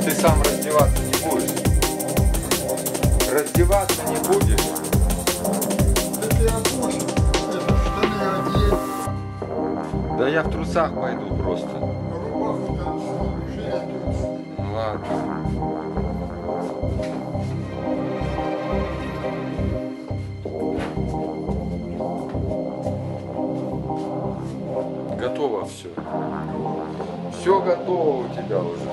ты сам раздеваться не будешь? Раздеваться не будешь? Это я босс. Это штаны одеть. Да я в трусах пойду просто. Рубаху-то жилет. Ну ладно. Готово все. Все готово у тебя уже.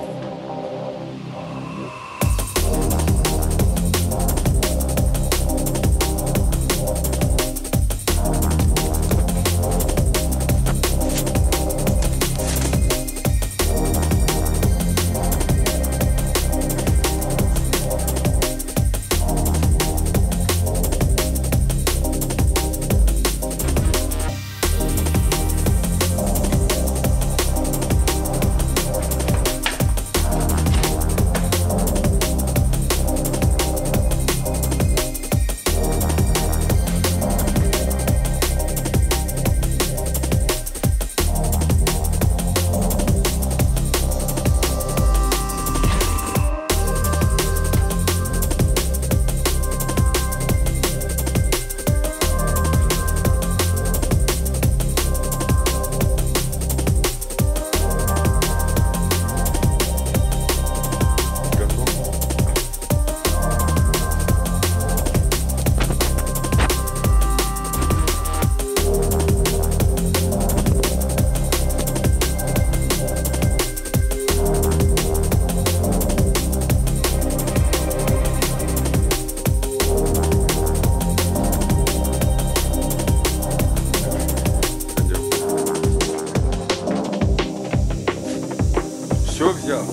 Все взял.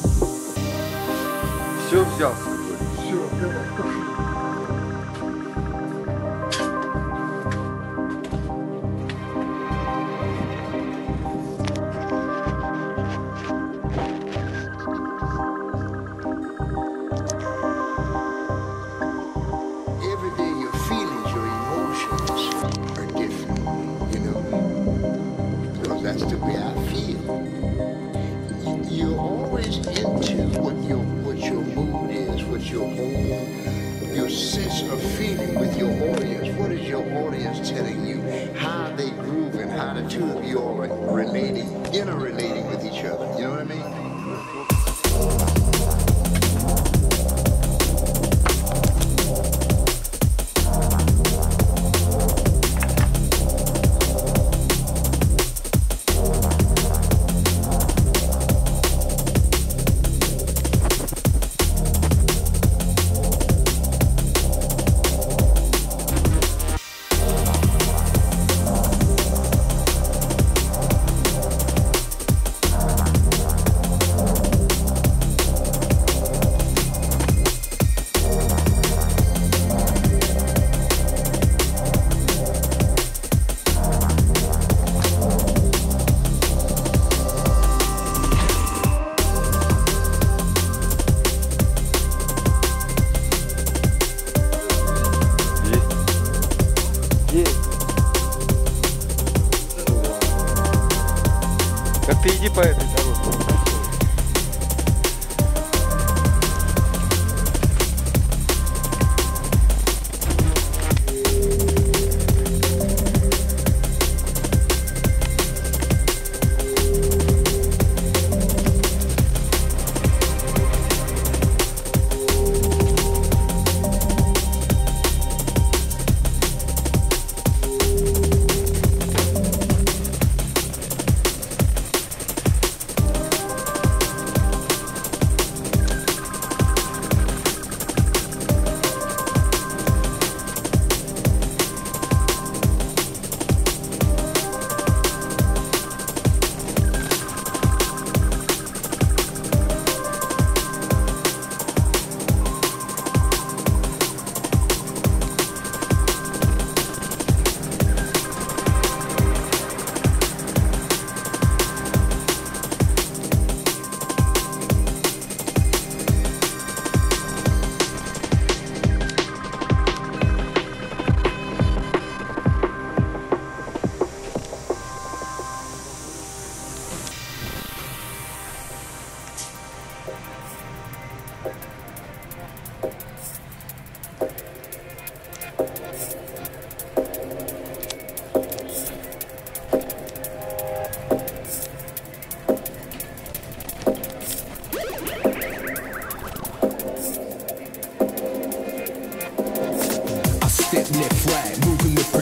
Все взял с собой. Все, давай, пошли. Every day your feelings, your emotions are different, you know, because that's the way I feel. You're always into what your mood is, what your sense of feeling with your audience. What is your audience telling you? How they groove and how the two of you are relating, interrelating with each other. You know what I mean? Так ты иди по этой дороге.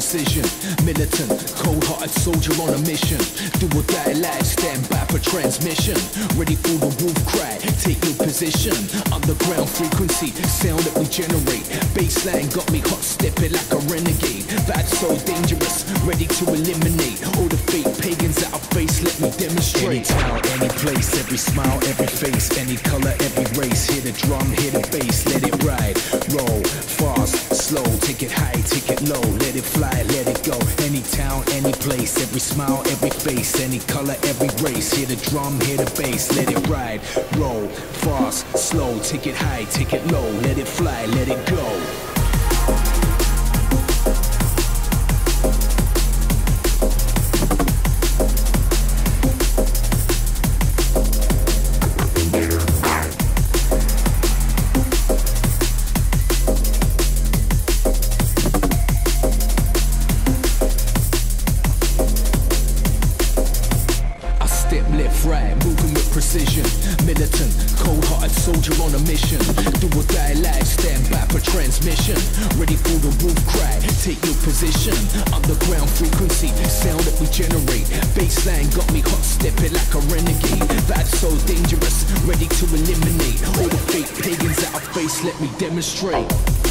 precision. Militant, cold-hearted soldier on a mission. Do or die live, stand by for transmission. Ready for the wolf cry, take your position. Underground frequency, sound that we generate. Baseline got me hot stepping like a renegade. That's so dangerous, ready to eliminate all the fake pagans that I face. Let me demonstrate. Any town, any place, every smile, every face, any color, every race. Hit a drum, hit a bass, let it ride. Roll, fast, slow, take it high, take it low. Let it fly, let it go. Any town, any place, every smile, every face, any color, every race. Hit a drum, hit a bass, let it ride. Roll, fast, slow, take it high, take it low. Let it fly, let it go. Right, moving with precision. Militant, cold-hearted soldier on a mission. Do or die live, stand by for transmission. Ready for the wolf cry, take your position. Underground frequency, sound that we generate. Baseline got me hot stepping like a renegade. That's so dangerous, ready to eliminate all the fake pagans that I face. Let me demonstrate.